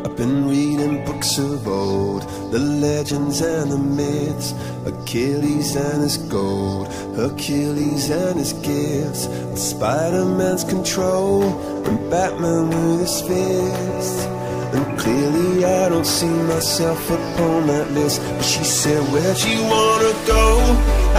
I've been reading books of old, the legends and the myths, Achilles and his gold, Hercules and his gifts, Spider-Man's control, and Batman with his fists. And clearly I don't see myself upon that list. But she said, where'd you wanna go?